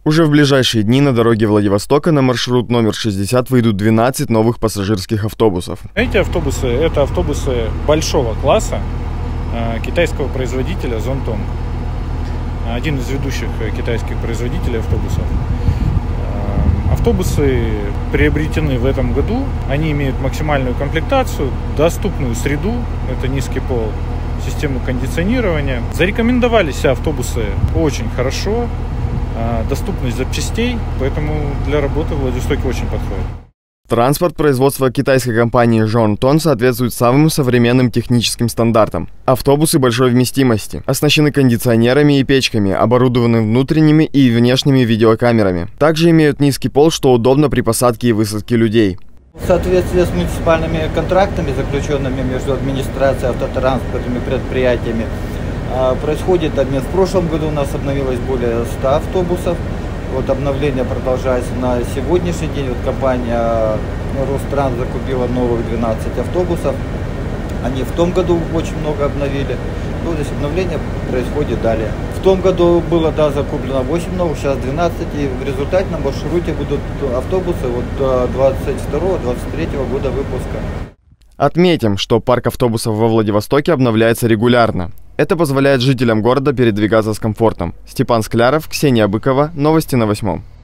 Уже в ближайшие дни на дороге Владивостока на маршрут номер 60 выйдут 12 новых пассажирских автобусов. Эти автобусы – это автобусы большого класса китайского производителя Зонтонг. Один из ведущих китайских производителей автобусов. Автобусы приобретены в этом году. Они имеют максимальную комплектацию, доступную среду, это низкий пол, систему кондиционирования. Зарекомендовали себя автобусы очень хорошо. Доступность запчастей, поэтому для работы в Владивостоке очень подходит. Транспорт производства китайской компании Зонтонг соответствует самым современным техническим стандартам. Автобусы большой вместимости, оснащены кондиционерами и печками, оборудованы внутренними и внешними видеокамерами. Также имеют низкий пол, что удобно при посадке и высадке людей. В соответствии с муниципальными контрактами, заключенными между администрацией, автотранспортными предприятиями, происходит обмен. В прошлом году у нас обновилось более 100 автобусов. Вот обновление продолжается на сегодняшний день. Вот компания Ространс закупила новых 12 автобусов. Они в том году очень много обновили. Ну, здесь обновление происходит далее. В том году было закуплено 8 новых, сейчас 12. И в результате на маршруте будут автобусы вот 22-23 года выпуска. Отметим, что парк автобусов во Владивостоке обновляется регулярно. Это позволяет жителям города передвигаться с комфортом. Степан Скляров, Ксения Быкова. Новости на 8.